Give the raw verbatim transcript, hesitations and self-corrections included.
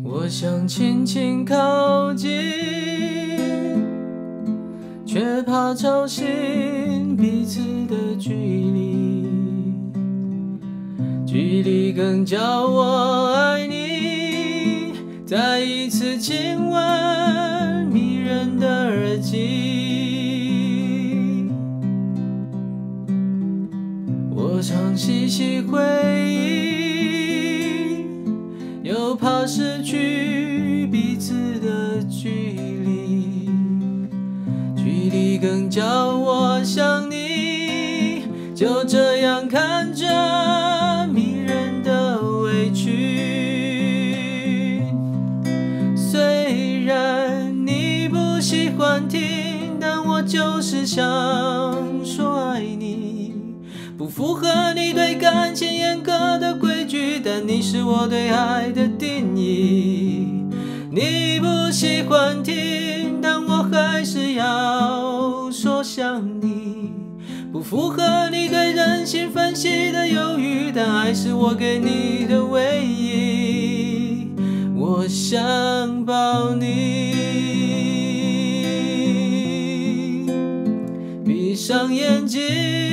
我想轻轻靠近，却怕吵醒彼此的距离。距离更叫我爱你，再一次亲吻迷人的耳际。我常细细回忆，又怕失去彼此的距离。距离更叫我想你，就这样看着迷人的委屈。虽然你不喜欢听，但我就是想说爱你。不符合你对感情严格的规矩，但你是我对爱的定义。你不喜欢听，但我还是要说想你。不符合你对人性分析的犹豫，但爱是我给你的唯一。我想抱你，闭上眼睛。